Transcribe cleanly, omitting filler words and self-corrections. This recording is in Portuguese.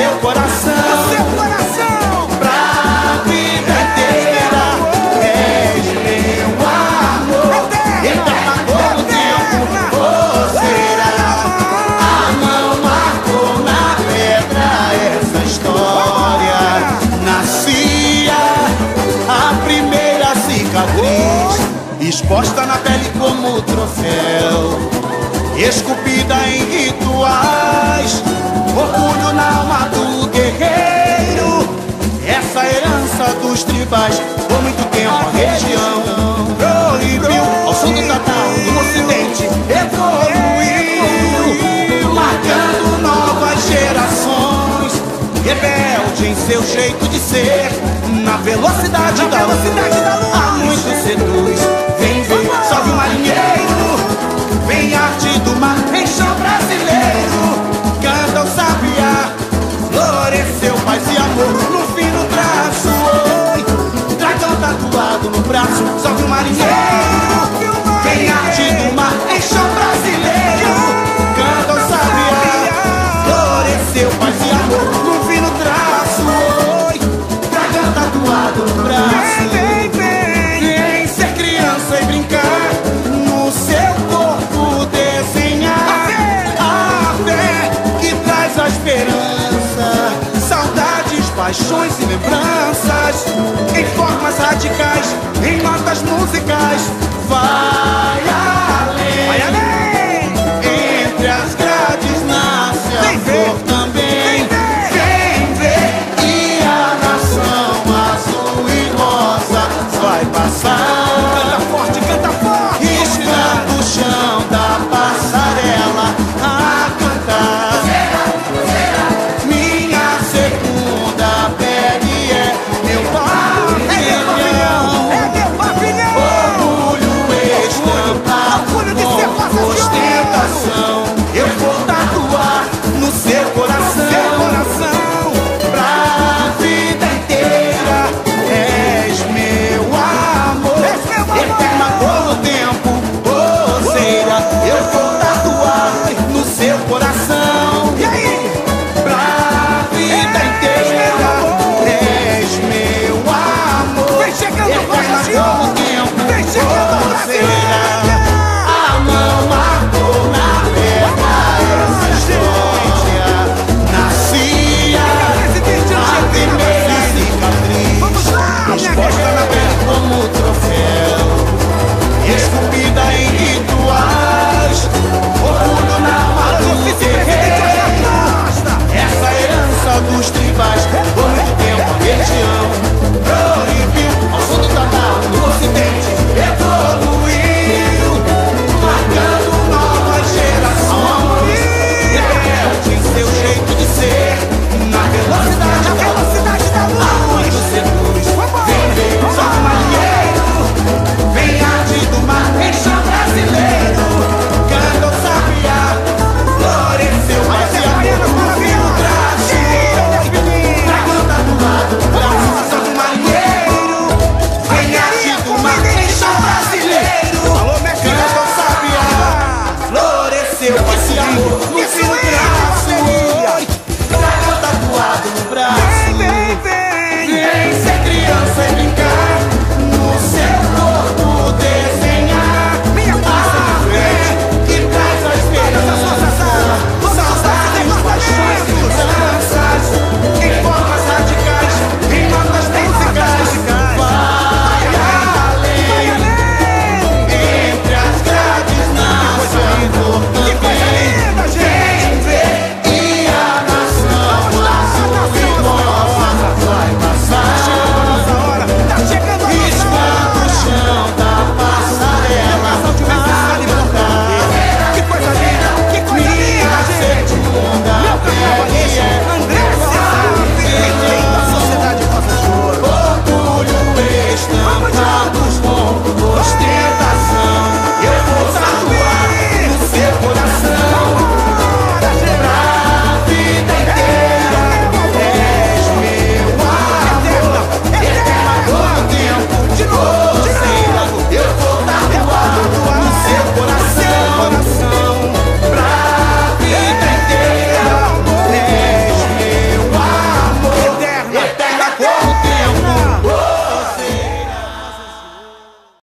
seu coração, pra vida inteira. És meu amor, eterna como o tempo será. A mão marcou na pedra essa história. Nascia a primeira cicatriz, exposta na pele como troféu, esculpida em rituais, orgulho na alma do guerreiro. Essa herança dos tribais, por muito tempo a região proibiu. Ao som do catar do ocidente evoluiu, marcando novas gerações, rebelde em seu jeito de ser, na velocidade da luz. Há muito seduz, vem ver, sobe o marinheiro, vem arte do mar, em chão brasileiro. Canta o sabiá, floresceu paz e amor no fino traço. Oi, dragão tatuado no braço, sobe o marinheiro, vem arte do mar, em chão brasileiro. Canta o sabiá, floresceu paz e amor no fino traço. Oi, dragão tatuado no braço. Vem ser criança e brincar, no seu corpo desenhar a fé que traz a esperança, saudades, paixões e lembranças, em formas radicais, em notas musicais. Vai além, vai além.